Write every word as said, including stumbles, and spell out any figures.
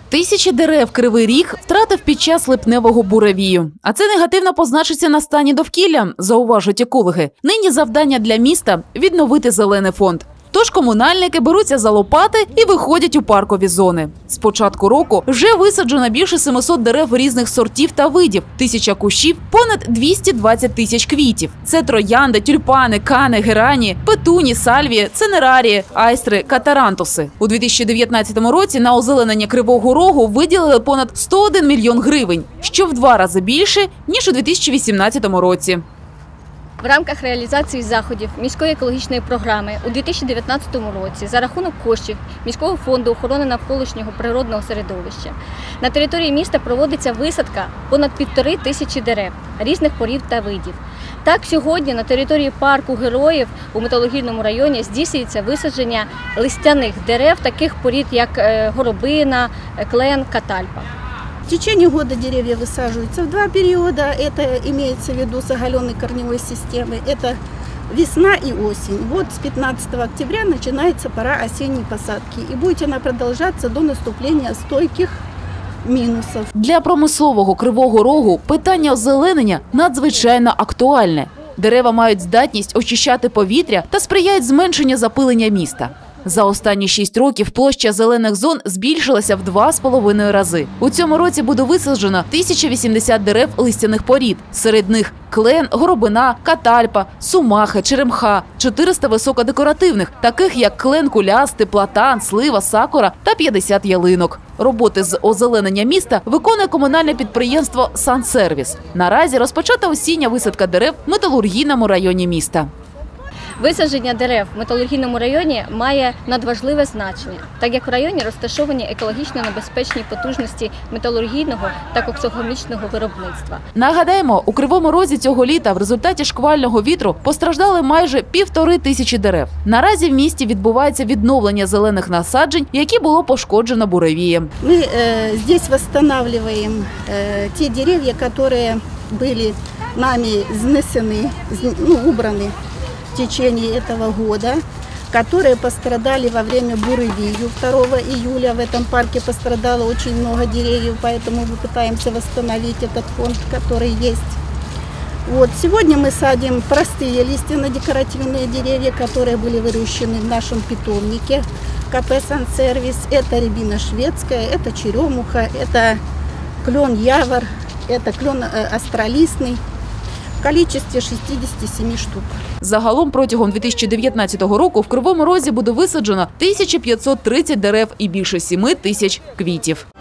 Тисячі дерев Кривий Ріг втратив під час липневого буревію. А це негативно позначиться на стані довкілля, зауважують екологи. Нині завдання для міста – відновити зелений фонд. Тож комунальники беруться за лопати і виходять у паркові зони. З початку року вже висаджено більше семисот дерев різних сортів та видів, тисяча кущів, понад двісті двадцять тисяч квітів. Це троянди, тюльпани, кани, герані, петуні, сальвії, цинерарії, айстри, катарантуси. У дві тисячі дев'ятнадцятому році на озеленення Кривого Рогу виділили понад сто один мільйон гривень, що в два рази більше, ніж у дві тисячі вісімнадцятому році. В рамках реалізації заходів міської екологічної програми у дві тисячі дев'ятнадцятому році за рахунок коштів міського фонду охорони навколишнього природного середовища на території міста проводиться висадка понад півтори тисячі дерев різних порід та видів. Так, сьогодні на території парку Героїв у Металургійному районі здійснюється висадження листяних дерев таких порід, як горобина, клен, катальпа. В течение года деревья высаживаются в два периода. Это имеется в виду с оголенной корневой системой. Это весна и осень. Вот с пятнадцатого октября начинается пора осенней посадки. И будет она продолжаться до наступления стойких мінусів. Для промислового Кривого Рогу питання озеленення надзвичайно актуальне. Дерева мають здатність очищати повітря та сприяють зменшенню запилення міста. За останні шість років площа зелених зон збільшилася в два з половиною рази. У цьому році буде висаджено тисяча вісімдесят дерев листяних порід. Серед них клен, горобина, катальпа, сумаха, черемха, чотириста високодекоративних, таких як клен кулястий, платан, слива, сакура та п'ятдесят ялинок. Роботи з озеленення міста виконує комунальне підприємство «Сансервіс». Наразі розпочата осіння висадка дерев в Металургійному районі міста. Висадження дерев в Металургійному районі має надважливе значення, так як в районі розташовані екологічно небезпечні потужності металургійного та коксохімічного виробництва. Нагадаємо, у Кривому Розі цього літа в результаті шквального вітру постраждали майже півтори тисячі дерев. Наразі в місті відбувається відновлення зелених насаджень, які було пошкоджено буревієм. Ми э, здесь відновлюємо э, ті дерев'я, які були нами знесені, ну, убрані в течение этого года, которые пострадали во время буревию. второго июля в этом парке пострадало очень много деревьев, поэтому мы пытаемся восстановить этот фонд, который есть. Вот. Сегодня мы садим простые лиственно-декоративные деревья, которые были выращены в нашем питомнике КП «Сансервис». Это рябина шведская, это черемуха, это клен явор, это клен остролистный. В кількості шістдесят сім штук. Загалом протягом дві тисячі дев'ятнадцятого року в Кривому Розі буде висаджено тисяча п'ятсот тридцять дерев і більше семи тисяч квітів.